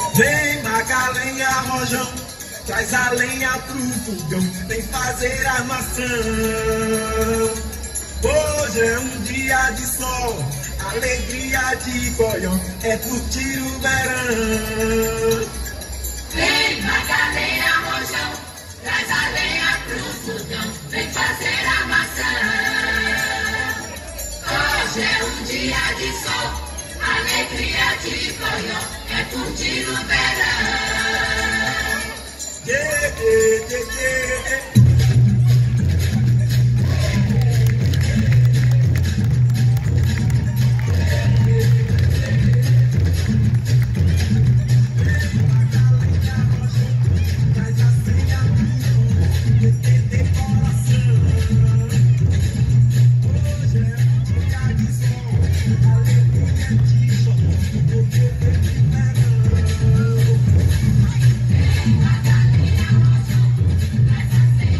Vem Magalenha, Rojão, traz a lenha pro fogão, vem fazer armação. Hoje é um dia de sol, alegria de boião, é curtir o verão. Vem Magalenha, Rojão, traz a lenha pro fogão, vem fazer armação. Hoje é um dia de sol, alegria de boião, é curtir o verão. Yeah, yeah, yeah, yeah. Vem Magalenha, Rojão, traz a lenha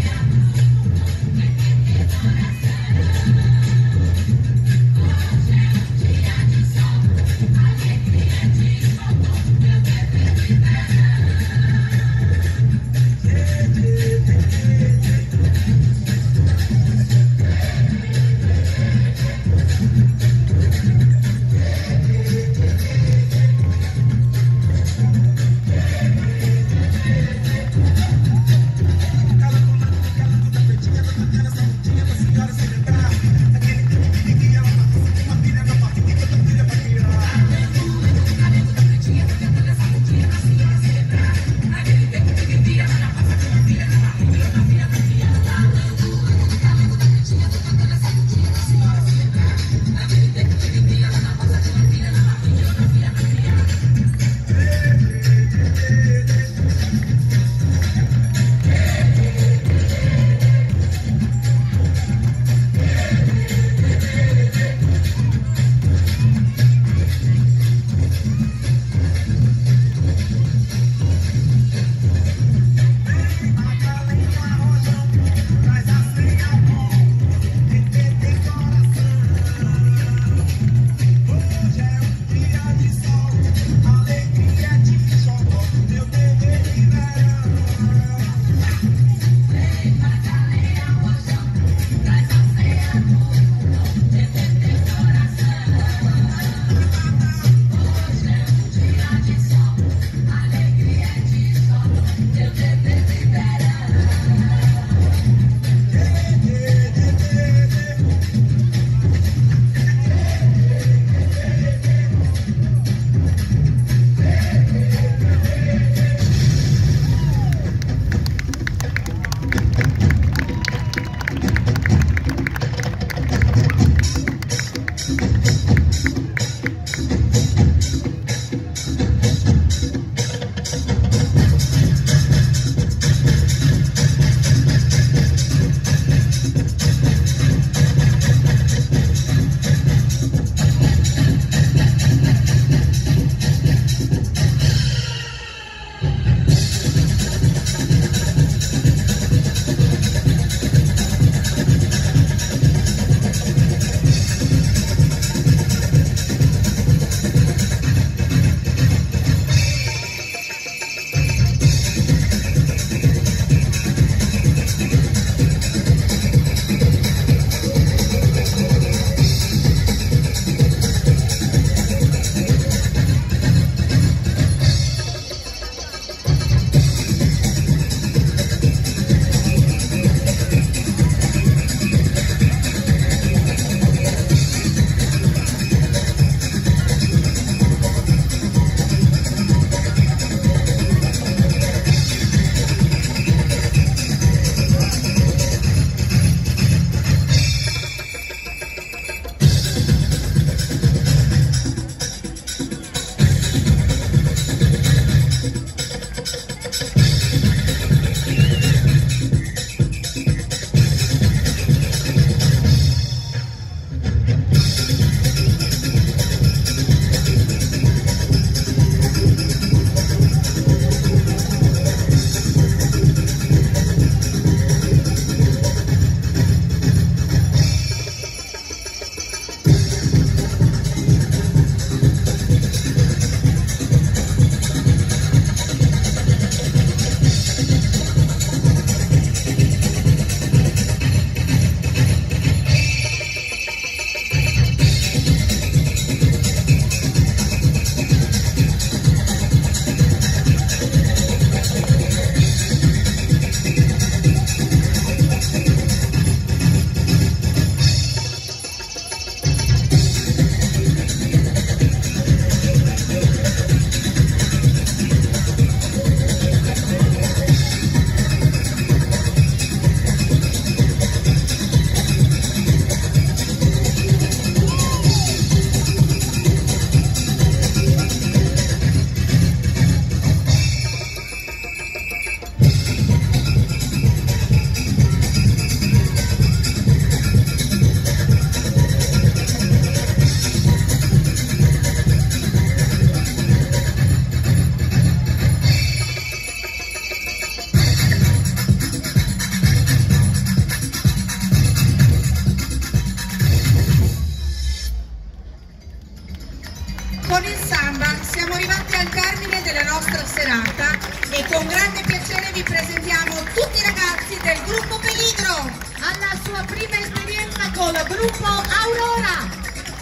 serata e con grande piacere vi presentiamo tutti i ragazzi del gruppo Peligro alla sua prima esperienza con il gruppo Aurora.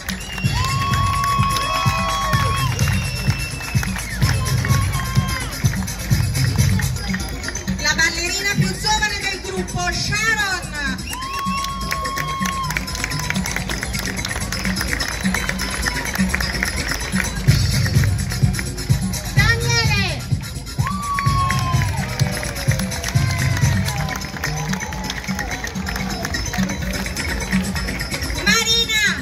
La ballerina più giovane del gruppo, Sharon. Daniele. Marina.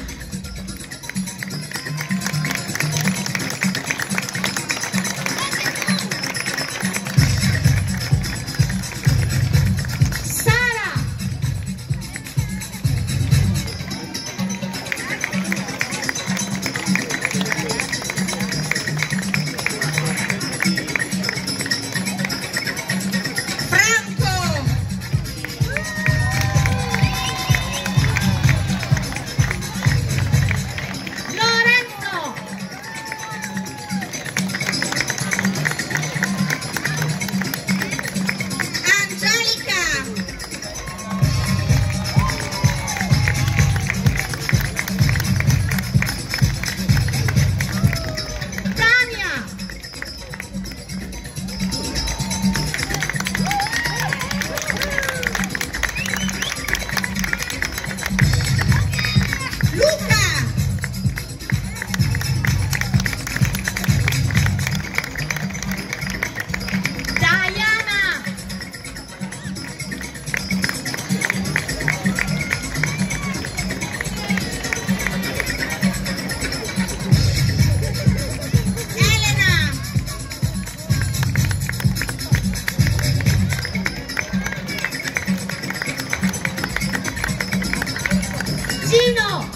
Gino!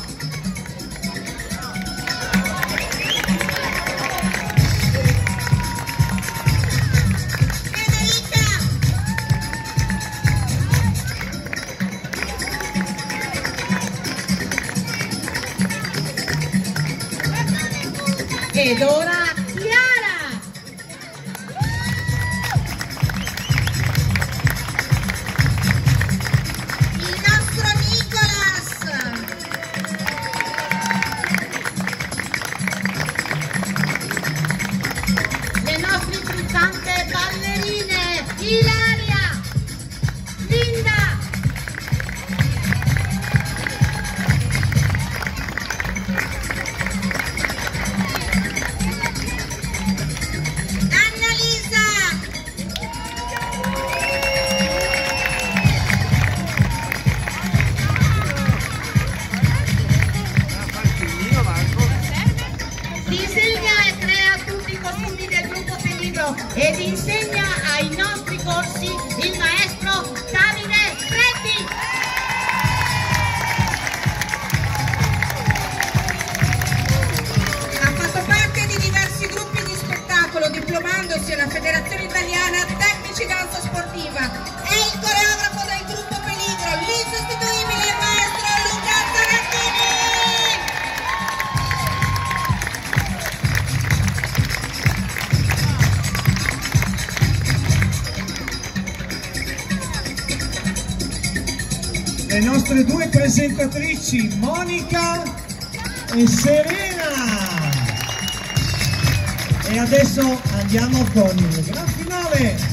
Federica! Ed ora Chiara! Il nostro Nicolas! Le nostre frizzante ballerine, Ilaria, Linda, Annalisa, disegna e crea tutti i costumi del gruppo Peligro ed insegna ai nostri corsi il maestro Davide Freddi. Ha fatto parte di diversi gruppi di spettacolo, diplomandosi alla Federazione Italiana Tecnici Danza Sportiva. È il coreografo del gruppo Peligro, l'insostituibile maestro Luca Zarattini. Le nostre due presentatrici, Monica e Serena. E adesso andiamo con il gran finale.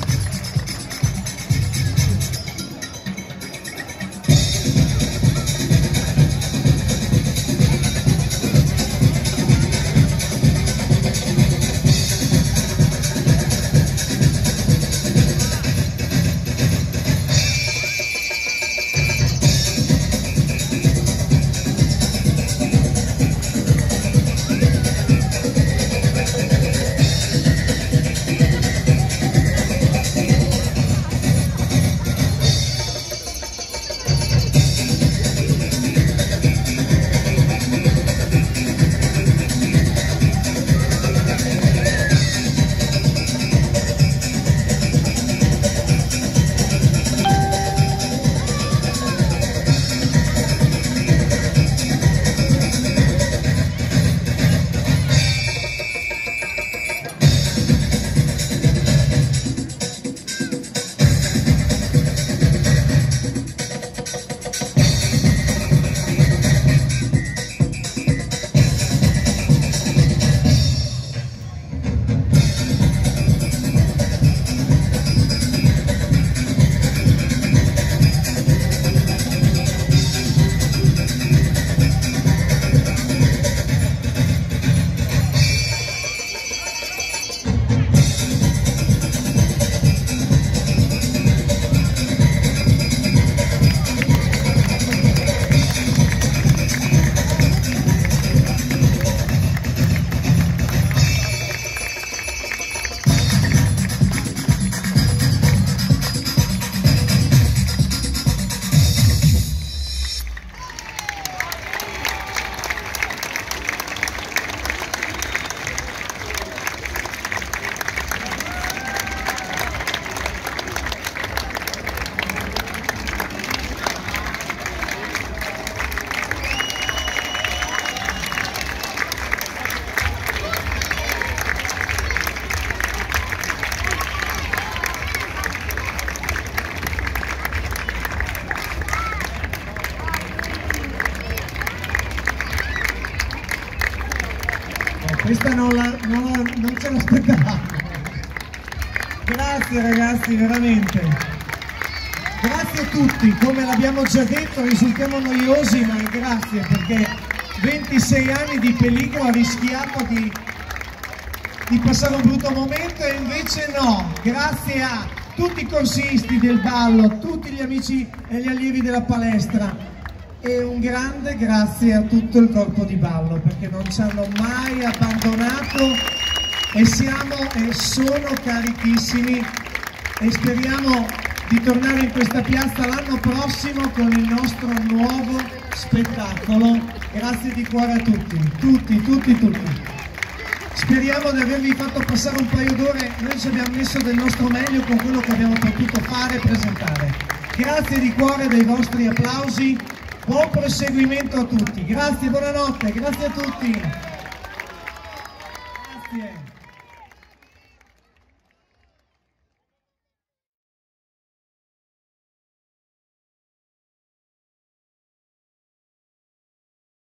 Questa non ce l'aspettavamo. Grazie ragazzi, veramente. Grazie a tutti, come l'abbiamo già detto risultiamo noiosi, ma grazie perché 26 anni di Peligro ha rischiato di passare un brutto momento e invece no, grazie a tutti i corsisti del ballo, tutti gli amici e gli allievi della palestra e un grande grazie a tutto il corpo di ballo perché non ci hanno mai abbandonato e sono carichissimi e speriamo di tornare in questa piazza l'anno prossimo con il nostro nuovo spettacolo. Grazie di cuore a tutti. Speriamo di avervi fatto passare un paio d'ore, noi ci abbiamo messo del nostro meglio con quello che abbiamo potuto fare e presentare. Grazie di cuore dei vostri applausi, buon proseguimento a tutti, grazie, buonanotte, grazie a tutti.